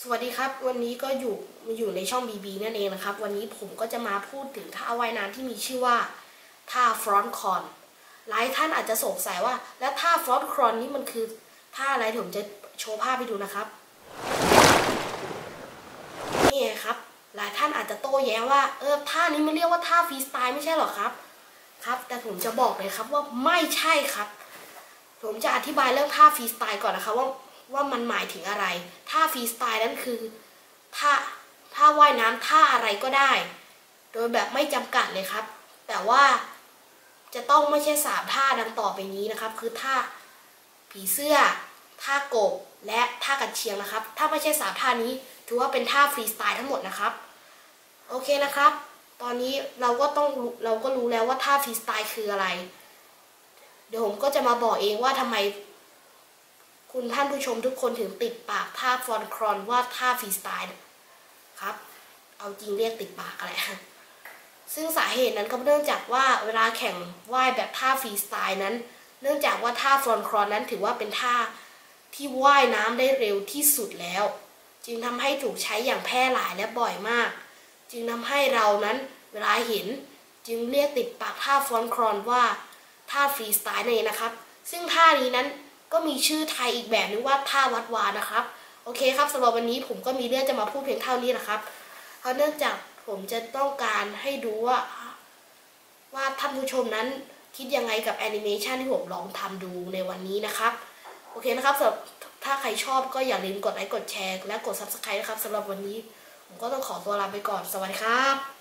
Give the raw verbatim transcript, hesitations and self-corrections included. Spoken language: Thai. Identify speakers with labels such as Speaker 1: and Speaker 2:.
Speaker 1: สวัสดีครับวันนี้ก็อยู่มาอยู่ในช่อง บี บี นั่นเองนะครับวันนี้ผมก็จะมาพูดถึงท่าว่ายน้ำที่มีชื่อว่าท่าฟรอนต์คอนหลายท่านอาจจะสงสัยว่าแล้วท่าฟรอนต์คอนนี้มันคือท่าอะไรผมจะโชว์ภาพให้ดูนะครับนี่ครับหลายท่านอาจจะโต้แย้งว่าเออท่านี้มันเรียกว่าท่าฟรีสไตล์ไม่ใช่หรอครับครับแต่ผมจะบอกเลยครับว่าไม่ใช่ครับผมจะอธิบายเรื่องท่าฟรีสไตล์ก่อนนะครับว่าว่ามันหมายถึงอะไรท่าฟรีสไตล์นั้นคือท่าท่าว่ายน้ำท่าอะไรก็ได้โดยแบบไม่จำกัดเลยครับแต่ว่าจะต้องไม่ใช่สามท่าดังต่อไปนี้นะครับคือท่าผีเสื้อท่ากบและท่ากันเชียงนะครับถ้าไม่ใช่สามท่านี้ถือว่าเป็นท่าฟรีสไตล์ทั้งหมดนะครับโอเคนะครับตอนนี้เราก็ต้องเราก็รู้แล้วว่าท่าฟรีสไตล์คืออะไรเดี๋ยวผมก็จะมาบอกเองว่าทำไมคุณท่านผู้ชมทุกคนถึงติดปากท่าฟรอนต์คอนว่าท่าฟรีสไตล์ครับเอาจริงเรียกติดปากอะไรซึ่งสาเหตุนั้นก็เนื่องจากว่าเวลาแข่งว่ายแบบท่าฟรีสไตล์นั้นเนื่องจากว่าท่าฟรอนต์คอนนั้นถือว่าเป็นท่าที่ว่ายน้ำได้เร็วที่สุดแล้วจึงทำให้ถูกใช้อย่างแพร่หลายและบ่อยมากจึงทำให้เรานั้นเวลาเห็นจึงเรียกติดปากท่าฟรอนต์คอนว่าท่าฟรีสไตล์นั่นเองนะครับซึ่งท่านี้นั้นก็มีชื่อไทยอีกแบบนึงว่าท่าวัดวานะครับโอเคครับสำหรับวันนี้ผมก็มีเรื่องจะมาพูดเพียงเท่านี้แหละครับเพราะเนื่องจากผมจะต้องการให้ดูว่าว่าท่านผู้ชมนั้นคิดยังไงกับแอนิเมชันที่ผมลองทำดูในวันนี้นะครับโอเคนะครับสำหรับถ้าใครชอบก็อย่าลืมกดไลค์กดแชร์และกด ซับสไครบ์ นะครับสำหรับวันนี้ผมก็ต้องขอตัวลาไปก่อนสวัสดีครับ